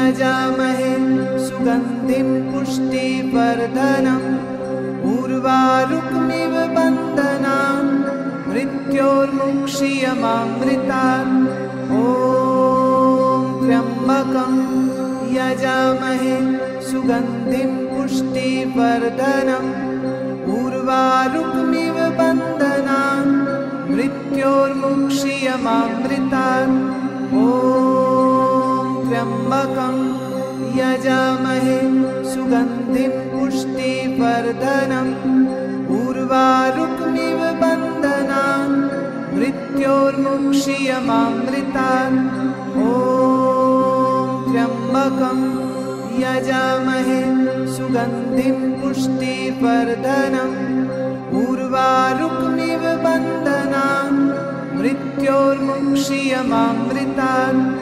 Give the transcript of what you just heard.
यजामहे सुगन्धिं पुष्टिवर्धनम् उर्वारुकमिव बन्धनान् मृत्योर्मुक्षीयमामृतात्। ॐ त्र्यम्बकं यजामहे सुगन्धिं पुष्टिवर्धनम् उर्वारुकमिव बन्धनान् मृत्योर्मुक्षीयमामृतात्। ॐ त्र्यम्बकं यजामहे सुगन्धिं पुष्टिवर्धनम् उर्वारुकमिव बन्धनान् मृत्योर्मुक्षीयमामृतात्। ॐ त्र्यम्बकं यजामहे सुगन्धिं पुष्टिवर्धनम् उर्वारुकमिव बन्धनान् मृत्योर्मुक्षीयमामृतात्।